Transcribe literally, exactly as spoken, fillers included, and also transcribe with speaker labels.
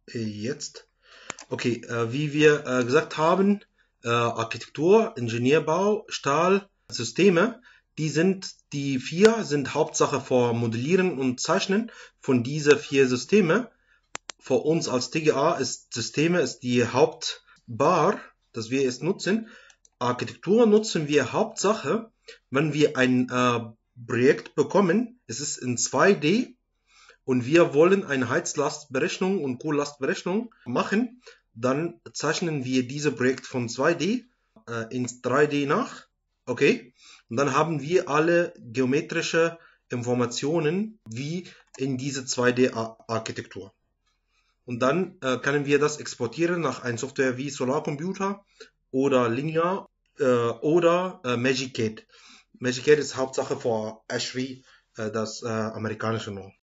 Speaker 1: Jetzt. Okay, äh, wie wir äh, gesagt haben, äh, Architektur, Ingenieurbau, Stahl, Systeme, die sind, die vier sind Hauptsache für Modellieren und Zeichnen von diese vier Systeme. Für uns als T G A ist Systeme ist die Hauptbar, dass wir es nutzen. Architektur nutzen wir Hauptsache, wenn wir ein äh, Projekt bekommen. Es ist in zwei D und wir wollen eine Heizlastberechnung und Kohllastberechnung machen, dann zeichnen wir dieses Projekt von zwei D äh, ins drei D nach, okay? Und dann haben wir alle geometrische Informationen wie in diese zwei D-Architektur. Und dann äh, können wir das exportieren nach einer Software wie Solar Computer oder Linear äh, oder äh, Magic Cade. Magic Cade ist Hauptsache für Ashby, äh, das äh, amerikanische noch.